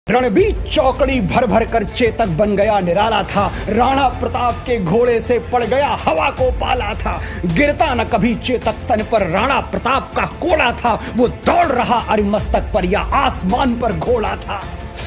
रणबीर चौकड़ी भर भर कर चेतक बन गया निराला था। राणा प्रताप के घोड़े से पड़ गया हवा को पाला था। गिरता न कभी चेतक तन पर राणा प्रताप का कोड़ा था। वो दौड़ रहा अरिमस्तक पर या आसमान पर घोड़ा था।